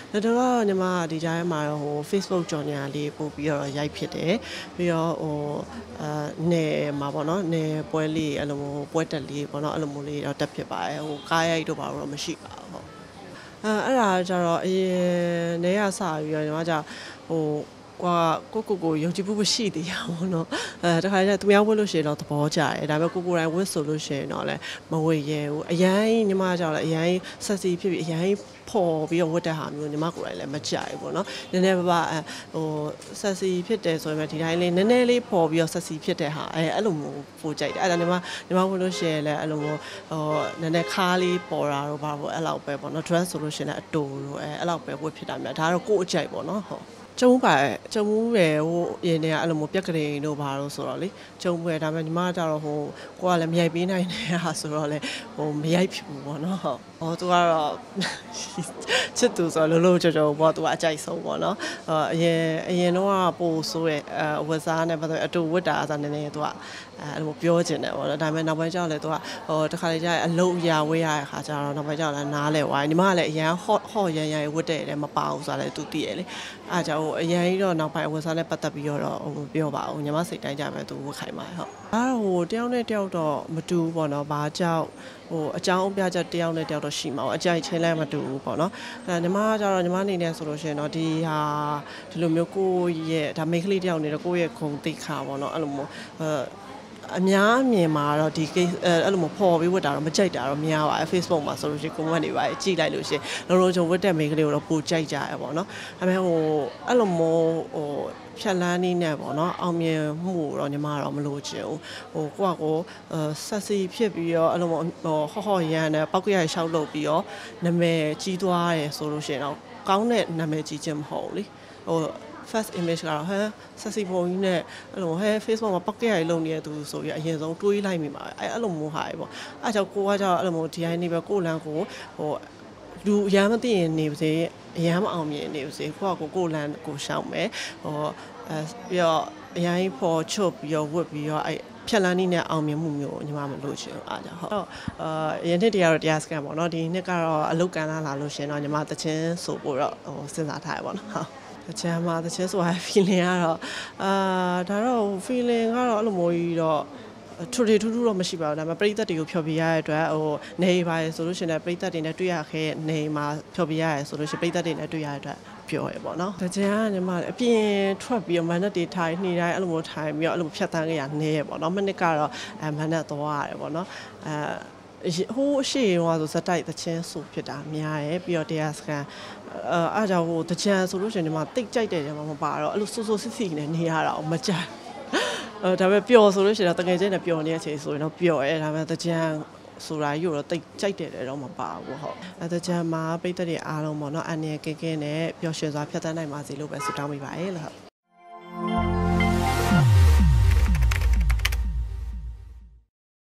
တော့ညီမဒီကြားထဲမှာတော့Facebook ကြော်ညာလေးပို့ပြီးတော့ရိုက်ဖြစ်တယ်ပြီးတော့နယ်မှာပေါ့နော်နယ်ပွဲလေးအဲ့လိုပွဲတက်လေးပေါ့နော်အဲ့လိုမျိုးလေးတော့တက်ဖြစ်ပါတယ်ကားရိုက်တော့ဘာလို့မရှိပါဘူးအဲ့ဒါကျတော့အရင်နေရစပြီးတော့ညီမကကိုယုံကြည်မှုမရှိသေးရဘူးเนาะတခါကျသူများဝတ်လို့ရှိရင်တော့သဘောကျတယ်ဒါပေမဲ့ကိုယ်တိုင်ဝတ်ဆိုလို့ရှိရင်တော့လည်းမဝတ်ရဲဘူးအရင်ညီမကြောက်လည်းအရင်ဆက်စီဖြစ်ပြီးအရင်ပေါ်ပြီးတော့ဝတ်တဲ့ဟာမျိုးညီမကိုယ်တိုင်လည်းမကြိုက်ဘူးပေါ့နော်နည်းနည်းပါဆက်စီဖြစ်တယ်ဆိုရင်ဒီတိုင်းလေးနည်းနည်းလေးပေါ်ပြီးတော့ဆက်စီဖြစ်တဲ့ဟာအဲ့လိုမျိုးပိုကြိုက်တယ်အဲ့ဒါညီမဝတ်လို့ရှိရင်လည်းအဲ့လိုမျိုးနည်းနည်းခါးလေးပေါ်တာတော့ဘာလို့အဲ့လောက်ပဲပေါ့နော် dress ဆိုလို့ရှိရင်လည်းအတူလို့အဲ့လောက်ပဲဝတ်ဖြစ်တာများဒါတော့ကိုယ်အကြိုက်ပေါ့နော်ဟုတ်ကျုံပဲရင်းနေအဲ့လိုမျိုးပြက်ကလေးတို့ဘာလို့ဆိုတော့လေကျုံပဲဒါပေမဲ့ညီမကတော့ကိုကလည်းမရိုက်ပေးနိုင်တဲ့ဟာဆိုတော့လေမရိုက်ဖြစ်ဘူးပေါ့နော်ဟုတ်သူကတော့ချစ်သူဆိုတော့လုံးကြောပေါ့သူကအကြိုက်ဆုံးပေါ့နော်အရင်တော့ပို့ဆိုးရဲ့ဝက်စားနဲ့ပတ်သက်အတူဝတ်တာအစားနည်းနည်းသူကအဲ့လိုပြောချင်တယ်ပေါ့နော်ဒါပေမဲ့နောက်ပိုင်းကျတော့လေသူကတခါလေကျရင်အလုံးအရာဝေးရတဲ့ခါကျတော့နောက်ပိုင်းကျတော့လည်းနားလဲသွားညီမကလည်းအရန်ဟော့ရန်ဝတ်တဲ့လည်းမပါဘူးဆိုတာလည်းသူသိရလေအားကြောင့်အရန်ကြီးတော့နောက်ပိုင်းဝက်စားနဲ့ပတ်သက်ပြီးတော့မပြောပါဘူးညီမစိတ်တိုင်းကြပဲသူဝတ်ခိုင်းပါဟုတ်အဲ့တယောက်နဲ့တယောက်တော့မတူဘူးပေါ့နော်ဘာကြောင့်အကြောင်းပြချက်တယောက်နဲ့တယောက်တော့ရှိမှာပေါ့အကြိုက်ချင်းလည်းမတူဘူးပေါ့နော်ညီမကျတော့ညီမအနေနဲ့ဆိုလို့ရှိရင်တော့ဒီလိုမျိုးကိုယ့်ရဲ့ဒါမိန်းကလေးတယောက်နေတော့ကိုယ့်ရဲ့ဂုဏ်သိက္ခာပေါ့နော်အဲ့လိုမျိုးအများအမြင်မှာတော့ဒီ case အဲ့လိုမျိုးပေါ်ပြီးဝတ်တာတော့မကြိုက်တာတော့များပါတယ် Facebook မှာဆိုလို့ရှိရင် comment တွေပါကြည့်လိုက်လို့ရှိရင်လုံးချုံဝတ်တဲ့မိန်းကလေးကိုတော့ပိုကြိုက်ကြရပေါ့နော်ဒါပေမဲ့အဲ့လိုမျိုးဖြတ်လန်းနေနဲ့ပေါ့နော်အောင်မြင်မှုတော့ညီမကတော့မလိုချင်ဘူးကိုကဆက်စီဖြစ်ပြီးတော့အဲ့လိုဟော့ရန်နဲ့ပောက်ကရရှောက်လုပ်ပြီးတော့နာမည်ကြီးသွားတယ်ဆိုလို့ရှိရင်တော့ကောင်းတဲ့နာမည်ကြီးခြင်းမဟုတ်ဘူးလေfirst image ကတော့ဆက်စီပုံကြီးနဲ့အဲ့လိုFacebook မှာ pocket ရိုက်လုံနေတဲ့သူဆိုပြီးအရင်ဆုံးတွေးလိုက်မိမှာအဲ့လိုမျိုးဟာပဲပေါ့အဲ့ကြောင့်ကိုကကျတော့အဲ့လိုမျိုးဒီတိုင်းနေပဲကိုလန်းကိုလူအရမ်းမသိရင်နေပါစေအရမ်းမအောင်မြင်နေပါစေကိုလန်းကိုရှောက်မယ်ပြီးတော့အရင်ပေါ်ချုပ်ပြီးတော့ဝတ်ပြီးတော့အဲ့ဖြတ်လန်းနေတဲ့အောင်မြင်မှုမျိုးညီမမလို့ရှင်အားကြောင့်ဟုတ်ရင်းနှစ်တည်းကတော့တရားစကန်ပေါ့နော်ဒီနှစ်ကတော့အလုတ်ကန်လာလို့ရှင်တော့ညီမတချင်းဆိုဖို့တော့စဉ်းစားထားရပါတော့ဟုတ်တချမ်းမှာတချမ်းဆိုရ feeling ကတော့ဒါတော့ feeling ကတော့အဲ့လိုမျိုးကြီးတော့ထူထူတော့မရှိပါဘူးဒါပေမဲ့ပရိသတ်တွေကိုဖျော်ပြရတဲ့အတွက်နေပါရဆိုလို့ရှိရင်ပရိသတ်တွေနဲ့တွေ့ရခဲ့နေမှာဖျော်ပြရရဆိုလို့ရှိရင်ပရိသတ်တွေနဲ့တွေ့ရတဲ့အတွက်ပြောရပေါ့နော်တချမ်းကညီမအပြင်ထွက်ပြီးမန်နက်တွေထိုင်နေတိုင်းအဲ့လိုမျိုးထိုင်ပြီးတော့အဲ့လိုဖြတ်တန်းခဲ့ရနေရပေါ့နော်မနစ်ကတော့မန်နက်သွားရတယ်ပေါ့နော်အရှိရောဆိုစတိုက်တချင်းဆူဖြစ်တာများတယ်ပြီးတော့တရားစကန်အားကြောင့်တချမ်းဆိုလို့ရှိရင်ဒီမှာတိတ်ကြိုက်တယ်မပါတော့အဲ့လိုဆူစစ်နဲ့နေရတာမကြိုက်ဒါပေမဲ့ပျော်ဆိုလို့ရှိရင်တော့တကယ်ချင်းနဲ့ပျော်နေတဲ့အချိန်ဆိုရင်တော့ပျော်ရဲဒါပေမဲ့တချမ်းဆိုတာကြီးတော့တိတ်ကြိုက်တယ်တော့မပါဘူးဟုတ်တချမ်းမှာပိတ်သက်တွေအားလုံးပေါ့နော်အနေကဲနဲ့ပျော်ရွှင်စွာဖြတ်သန်းနိုင်ပါစေလို့ပဲဆုတောင်းမိပါတယ်လို့ဟုတ်